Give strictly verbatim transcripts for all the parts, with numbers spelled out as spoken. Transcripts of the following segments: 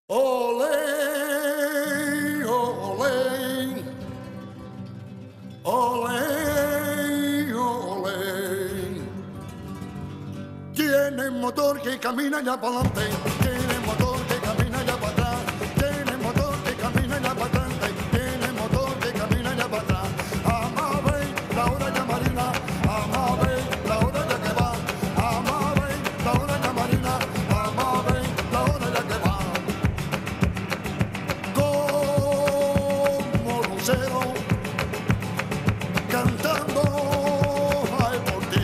Olé, olé, olé, olé. Tiene motor que camina ya para adelante, tiene motor que camina ya para atrás, tiene motor que camina ya para adelante, tiene motor que camina ya para atrás. Amable, la hora ya marina, amable, la hora ya que va, amable, la hora ya marina, amable, la hora ya que va. Como lucero, cantando ay por ti,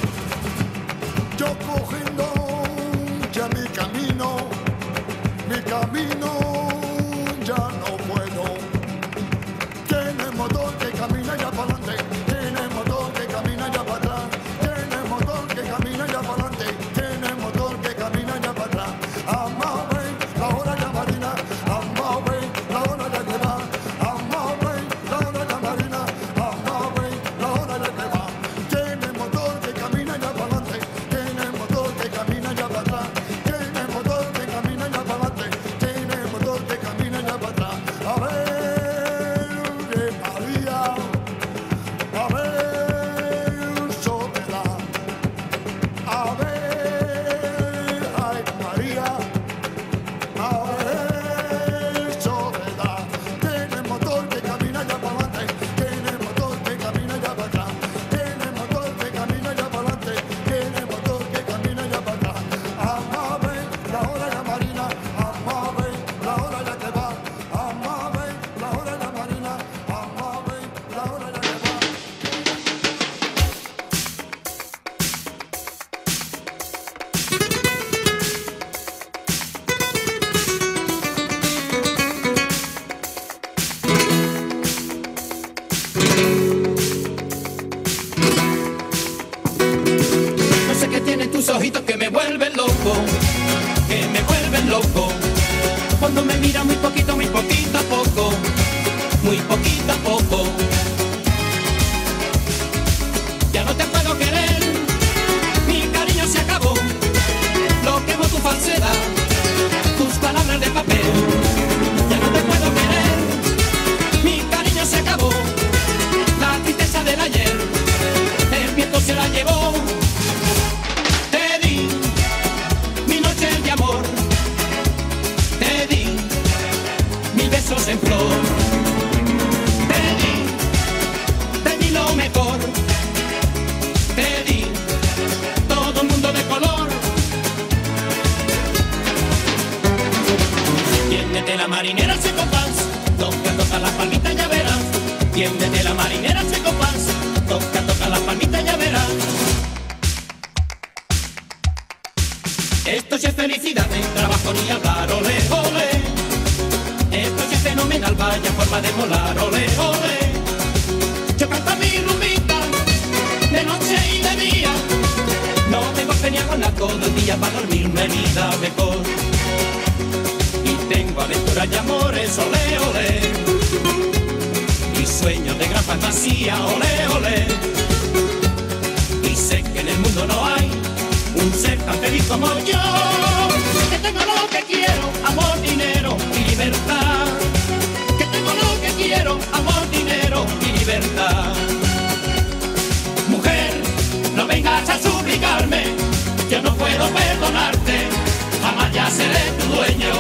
yo cogiendo ya mi camino, mi camino ya no puedo. Tiene motor que camina ya para adelante, tiene motor que camina ya para atrás, tiene motor que camina ya para adelante, tiene motor que camina ya para atrás. Amable, la hora ya marina, amable, la hora ya que va, amable, la hora ya marina, amable, la hora ya que va. Tiene motor que camina ya para adelante, tiene motor que camina ya para atrás, tiene motor que camina ya para adelante, tiene motor que camina ya para atrás. A ver, María, a ver, Soledad, a ver, ay María, a ver, Soledad. Tiene motor que camina ya para adelante, tiene motor que camina ya para atrás, tiene motor que camina ya para adelante, tiene motor que camina ya para atrás. Amable, la hora ya marina, amable, la hora ya que va, amable, la hora ya marina, amable, la hora ya que va. No sé qué tienen tus ojitos que me vuelven loco, que me vuelven loco. Cuando me miran muy poquito, muy poquito a poco, muy poquito a poco. Ya no te puedo querer, mi cariño se acabó. Lo quemo tu falsedad, tus palabras de papel. Ya no te puedo querer, mi cariño se acabó. La tristeza del ayer, el viento se la llevó. Te di mi noche de amor, te di mil besos en flor, te di, te di lo mejor, te di todo un mundo de color. Tiéndete la marinera se compás, toca, toca la palmita ya verás. Tiéndete la marinera se compás, toca, toca la palmita ya verás. Esto sí es felicidad, en trabajo ni hablar, ole, ole. Esto sí es fenomenal, vaya forma de molar, ole, ole. Yo canto mi rumbita, de noche y de día. No tengo pena con la todo el día para dormirme vida mejor. Y tengo aventuras y amores, ole, ole. Y sueños de gran fantasía, ole, ole. Y sé que en el mundo no hay un ser tan feliz como yo, que tengo lo que quiero, amor, dinero y libertad. Que tengo lo que quiero, amor, dinero y libertad. Mujer, no vengas a suplicarme, yo no puedo perdonarte, jamás ya seré tu dueño.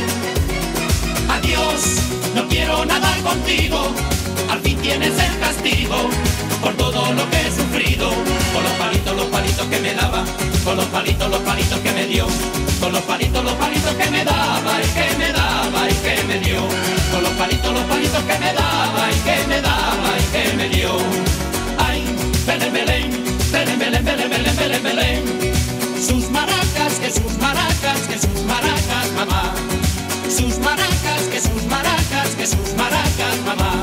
Adiós, no quiero nada contigo, al fin tienes el castigo por todo lo que he sufrido. Con los palitos, los palitos que me daba, con los palitos, los palitos que me dio, con los palitos, los palitos que me daba y que me daba y que me dio, con los palitos, los palitos que me daba y que me daba y que me dio. Ay, Belén, Belén, Belén, Belén, Belén, Belén, Belén, Belén. Sus maracas, que sus maracas, que sus maracas, mamá. Sus maracas, que sus maracas, que sus maracas, mamá.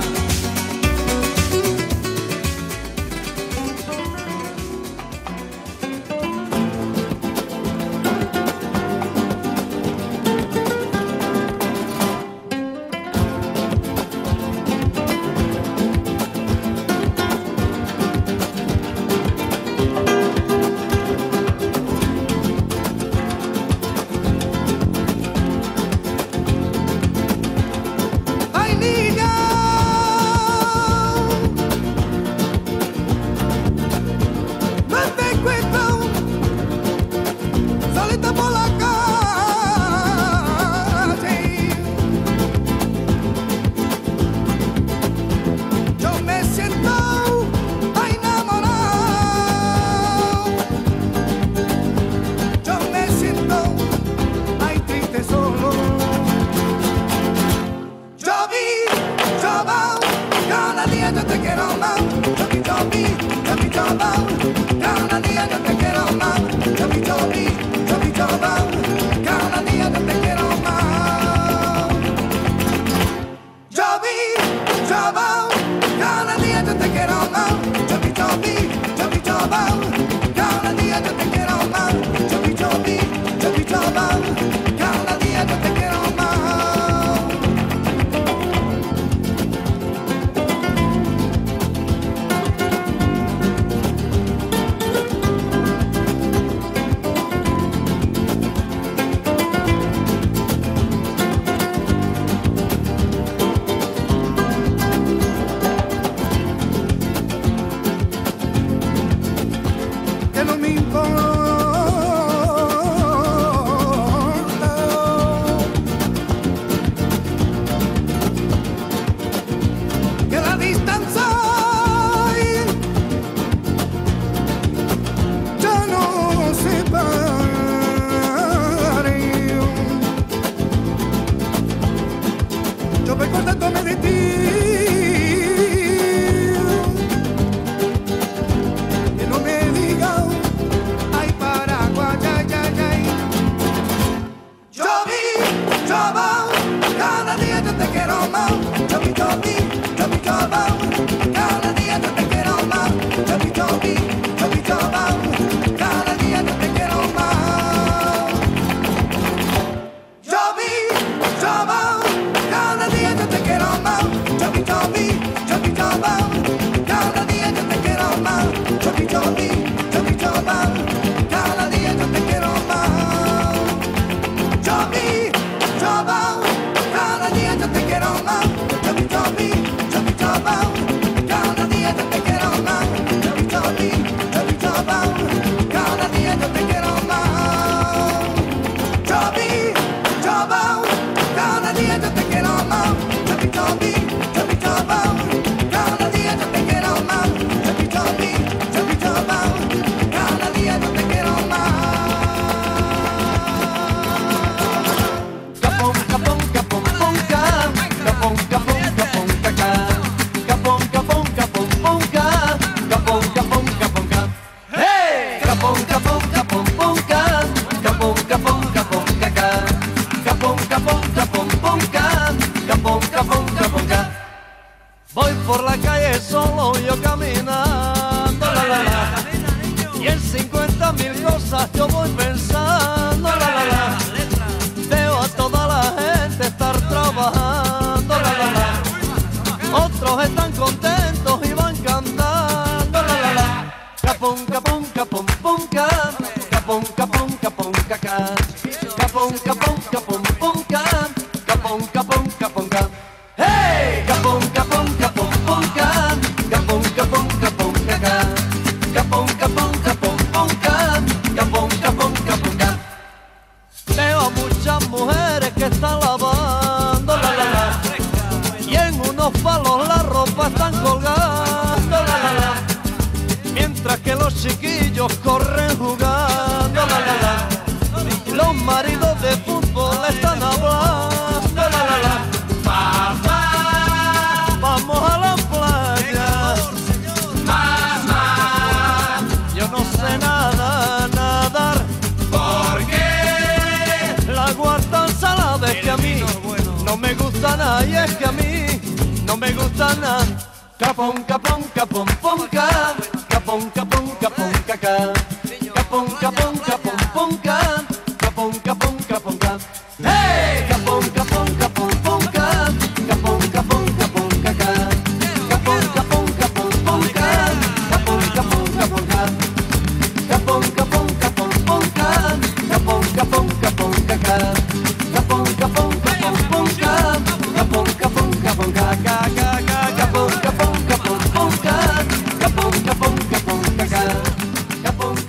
Capón,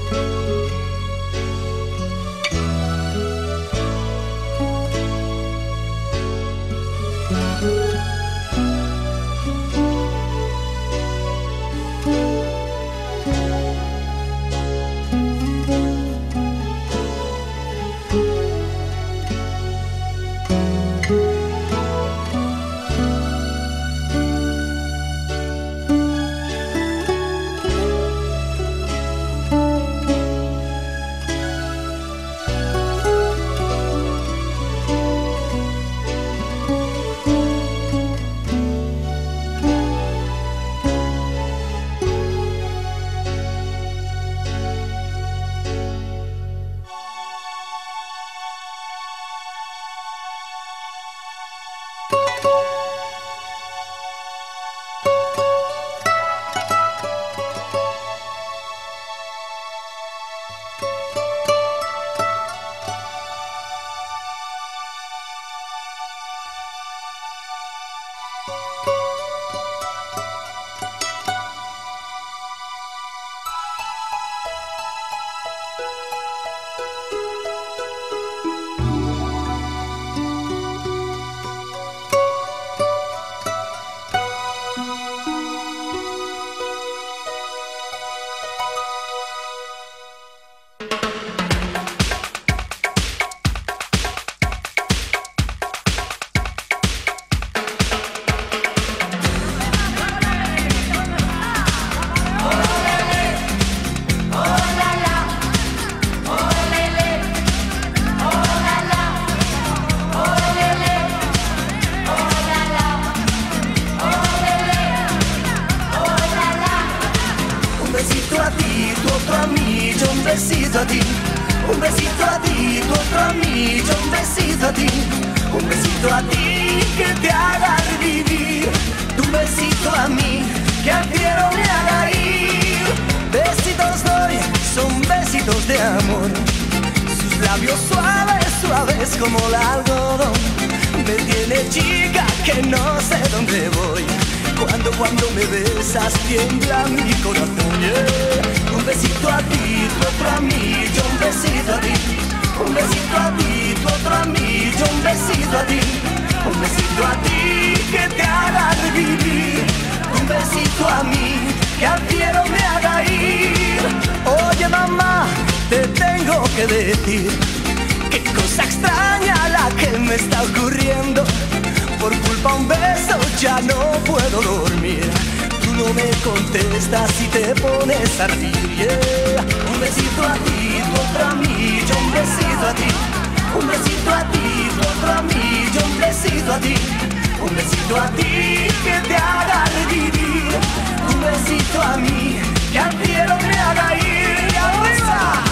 besito a ti, un besito a ti, tu otro a mí, yo un besito a ti, un besito a ti que te haga revivir, tu besito a mí que al cielo me haga ir. Besitos doy, son besitos de amor, sus labios suaves, suaves como el algodón, me tiene chica que no sé dónde voy. Cuando, cuando me besas tiembla mi corazón, yeah. Un besito a ti, tu otro a mí, yo un besito a ti. Un besito a ti, tu otro a mí, yo un besito a ti. Un besito a ti que te haga revivir. Un besito a mí que al cielo me haga ir. Oye mamá, te tengo que decir qué cosa extraña la que me está ocurriendo. Por culpa un beso ya no puedo dormir. Tú no me contestas y te pones a reír, yeah. Un besito a ti, tu otro a mí, yo un besito a ti. Un besito a ti, tu otro a mí, yo un besito a ti. Un besito a ti que te haga revivir. Un besito a mí que al cielo me haga ir. ¡Arriba!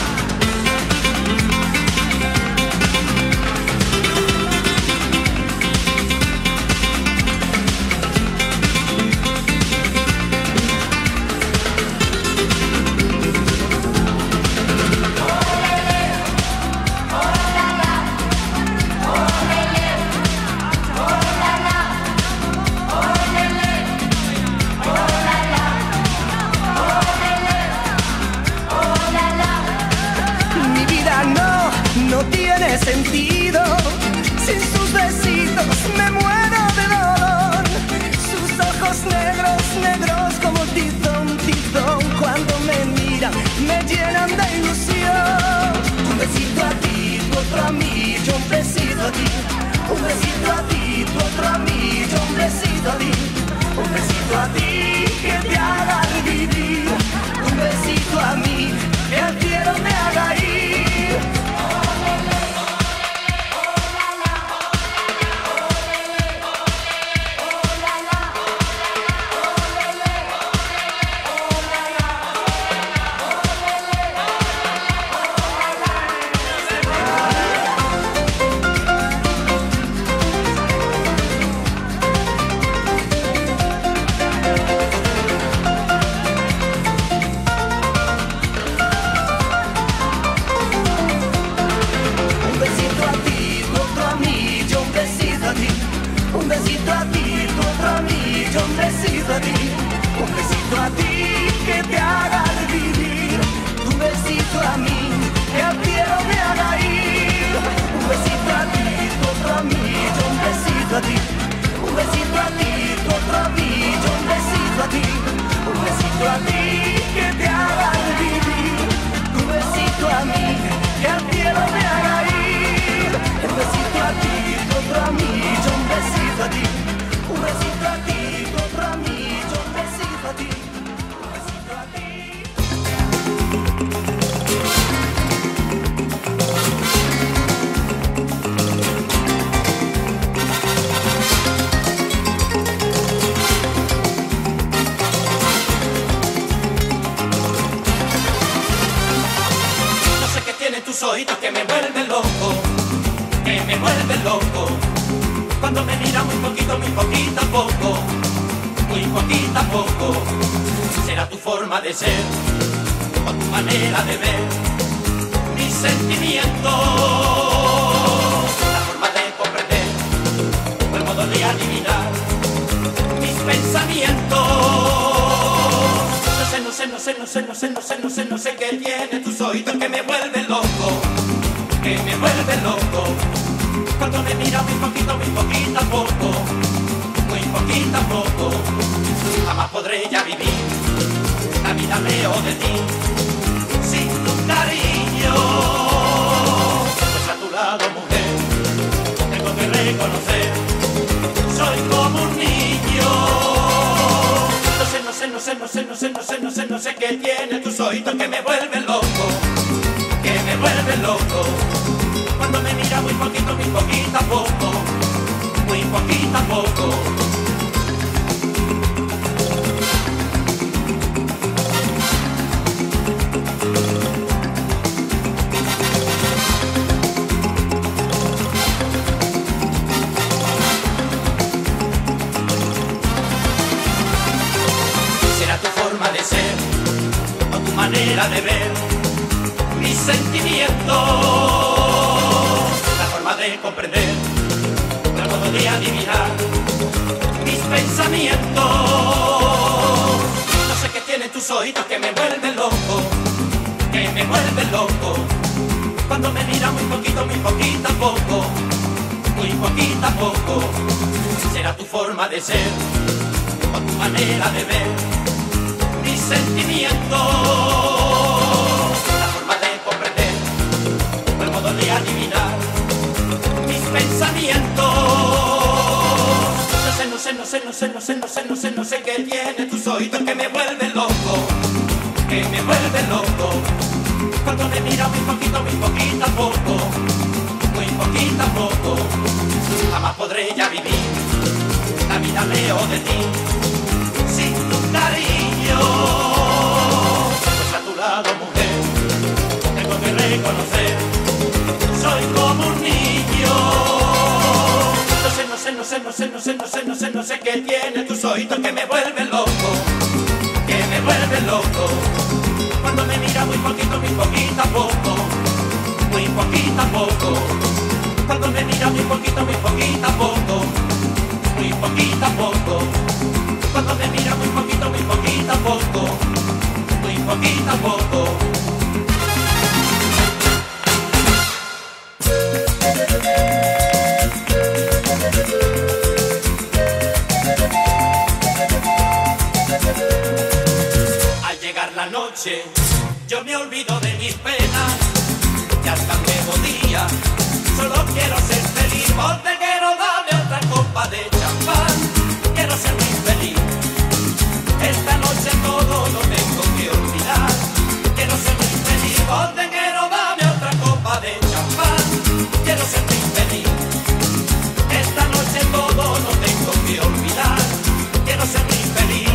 No tiene sentido, sin sus besitos me muero de dolor. Sus ojos negros, negros como tizón, tizón, cuando me miran me llenan de ilusión. Un besito a ti, tu otro a mí, yo un besito a ti. Un besito a ti, tu otro a mí, yo un besito a ti. Un besito a ti que te haga revivir. Un besito a mí que al cielo me haga ir. tiene tus ojitos que me vuelven loco, que me vuelven loco. Cuando me mira muy poquito, muy poquito a poco, muy poquito a poco. Será tu forma de ser o tu manera de ver mis sentimientos, la forma de comprender o el modo de adivinar mis pensamientos. No sé, no sé, no sé, no sé, no sé, no sé, no sé qué tiene tus ojitos que me vuelven loco, que me vuelven loco. Cuando me mira muy poquito, muy poquito a poco, muy poquito a poco. Jamás podré ya vivir la vida lejos de ti, sin tu cariño. Pues a tu lado, mujer, tengo que reconocer, soy como un niño. No sé, no sé, no sé, no sé, no sé, no sé, no sé, no sé qué tiene tus ojitos que me vuelven loco, que me vuelven loco. Cuando me mira muy poquito, muy poquito a poco, muy poquito a poco. Manera de ver mis sentimientos, la forma de comprender, el modo de adivinar mis pensamientos. No sé qué tienen tus ojitos que me vuelven loco, que me vuelven loco. Cuando me mira muy poquito, muy poquito a poco, muy poquito a poco. Será tu forma de ser o tu manera de ver mis sentimientos, la forma de comprender, el modo de adivinar mis pensamientos. No sé, no sé, no sé, no sé, no sé, no sé, no sé, no sé qué tiene tus ojitos que me vuelven loco, que me vuelven loco. Cuando me mira muy poquito, muy poquito a poco, muy poquito a poco. Jamás podré ya vivir la vida lejos de ti, sin tu cariño. Pues a tu lado, mujer, tengo que reconocer, soy como un niño. No sé, no sé, no sé, no sé, no sé, no sé, no sé, no sé qué tiene tus ojitos que me vuelven loco, que me vuelven loco. Cuando me mira muy poquito, muy poquito a poco, muy poquito a poco. Cuando me mira muy poquito, muy poquito a poco, muy poquito a poco. Cuando me mira muy poquito, muy poquito a poco, muy poquito a poco. Al llegar la noche, yo me olvido de mis penas, y hasta el nuevo día, solo quiero ser feliz. Bodeguero, dame otra copa de champán, quiero ser muy feliz. Esta noche todo lo tengo que olvidar, quiero ser muy feliz. Bodeguero, dame otra copa de champán, quiero ser muy feliz. Esta noche todo lo tengo que olvidar, quiero ser muy feliz.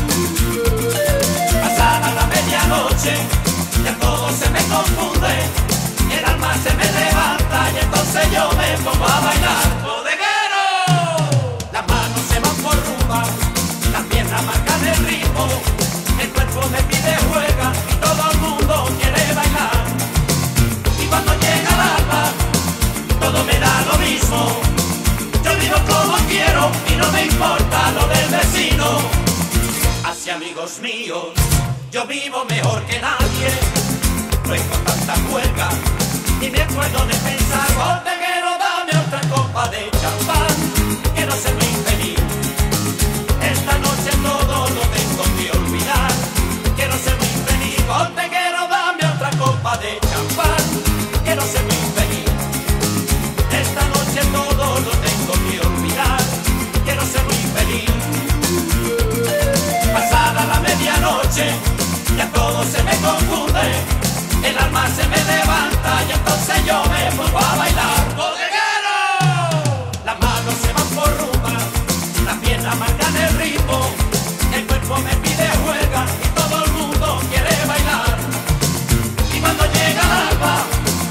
Pasada la medianoche, ya todo se me confunde, el alma se me levanta y entonces yo me pongo a bailar. Bodeguero, las manos se van por rumba, las piernas marcan el ritmo, el cuerpo me pide juega y todo el mundo quiere bailar. Y cuando llega el alba, todo me da lo mismo, yo vivo como quiero y no me importa lo del vecino. Así, amigos míos, yo vivo mejor que nadie, no hay con tanta huelga y me acuerdo de pensar. Bodeguero, dame otra copa de champán, quiero ser muy feliz. Esta noche todo lo tengo que olvidar, quiero ser muy feliz. Bodeguero, dame otra copa de champán, quiero ser muy feliz. Esta noche todo lo tengo que olvidar, quiero ser muy feliz. Pasada la medianoche, ya todo se me confunde, el alma se me levanta y entonces yo me pongo a bailar. ¡Bodeguero! Las manos se van por rumba, las piernas marcan el ritmo, el cuerpo me pide juega y todo el mundo quiere bailar. Y cuando llega el alba,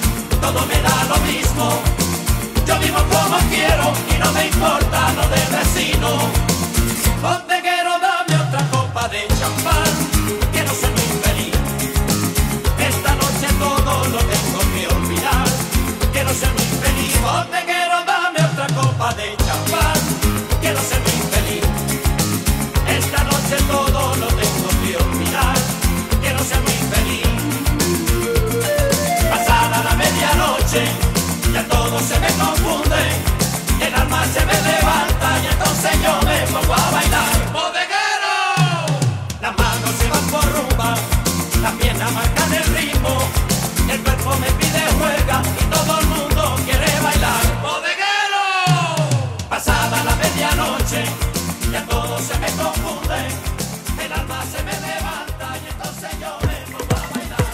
se me levanta y entonces yo me pongo a bailar. ¡Bodeguero! Las manos se van por rumba, las piernas marcan el ritmo, el cuerpo me pide juega y todo el mundo quiere bailar. ¡Bodeguero! Pasada la medianoche, ya todo se me confunde, el alma se me levanta y entonces yo me pongo a bailar.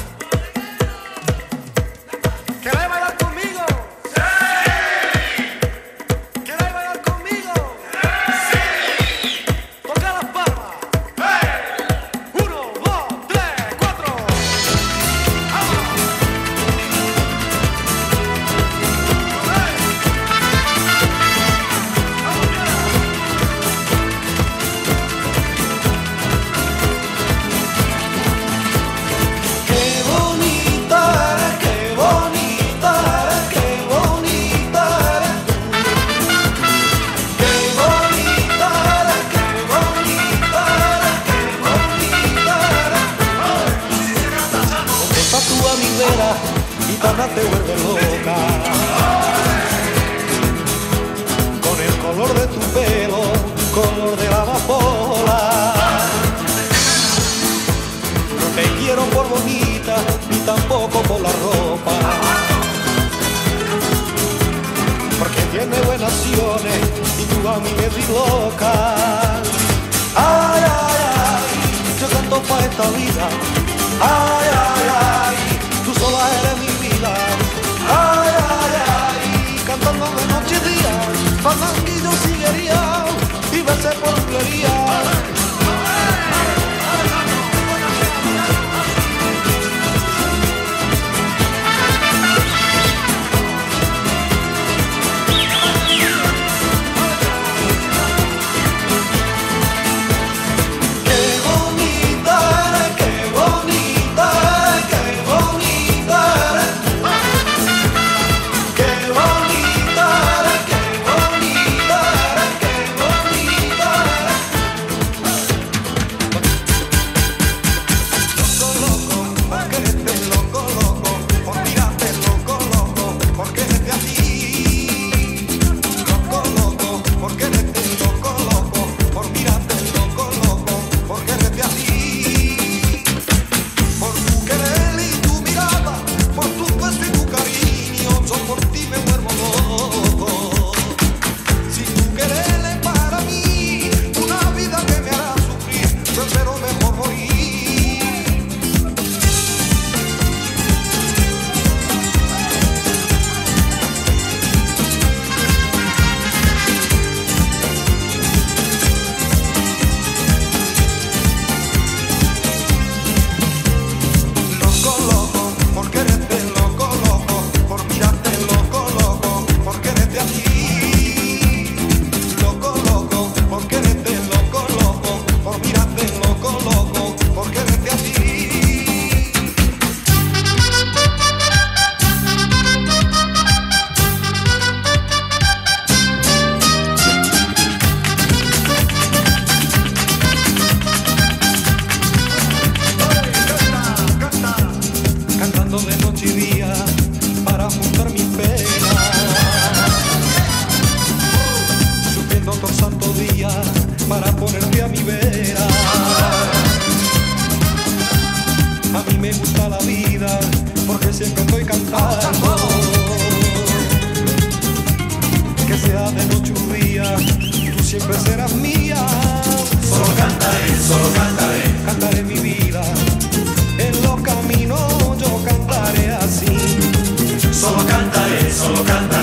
¿Queréis bailar conmigo? ¡Sí! ¿Queréis bailar conmigo? ¡Sí! Toca las palmas. ¡Hey! Uno, dos, tres, cuatro. ¡Vamos! ¡Qué bonita eres, qué bonita eres, qué bonita eres! ¡Qué bonita eres, qué bonita eres, qué bonita eres! Donde estás tú a mi vera, gitana te vuelve loca. Con el color de tu pelo, color de la amapola. No te quiero por bonita, ni tampoco por la ropa, porque tiene buenas acciones y tú a mí me di loca. Ay, ay, ay, yo canto pa' esta vida. Ay, ay, ay, tú sola eres mi vida. Ay, ay, ay, cantando de noche y día, fandanguillo sillería y verse por bulería. Qué bonita eres, qué bonita eres, qué bonita eres. Qué bonita eres, qué bonita eres, qué bonita eres. Loco, loco, porque eres loco, loco, por mirarte loco, loco, porque eres de aquí. Loco, loco, porque eres loco, loco, por mirarte loco, loco, porque eres de aquí. Por tu querer y tu mirada, por tu beso y tu cariño, yo por ti me vuelvo loco. Si tu querer es para mí una vida que me hará sufrir, yo espero mejor morir. Loco, loco, porque eres de loco, loco, por mirarte loco, loco, porque eres de aquí. Loco, loco, porque eres de loco, loco, por mirarte loco, loco, porque eres de aquí. Canta, cantando de noche y día para juntar mis penas, sufriendo todo santo día para ponerte a mi vera. A mí me gusta la vida porque siempre estoy cantando, que sea de noche o día, tú siempre serás mía. Solo cantaré, solo cantaré, cantaré mi vida. En los caminos yo cantaré así. Solo cantaré, solo cantaré.